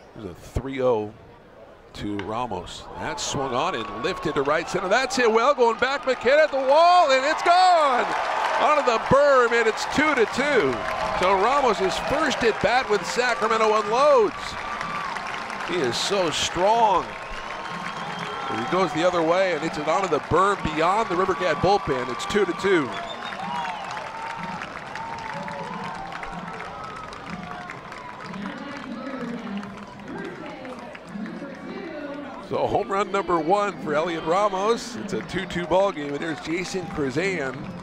There's a 3-0 to Ramos. That swung on and lifted to right center. That's hit well, going back. McKenna at the wall, and it's gone! Onto the berm, and it's 2-2. So Ramos' first at bat with Sacramento unloads. He is so strong. And he goes the other way, and it's onto the berm beyond the River Cat bullpen. It's 2-2. So home run number 1 for Heliot Ramos. It's a 2-2 ball game, and there's Jason Krazan.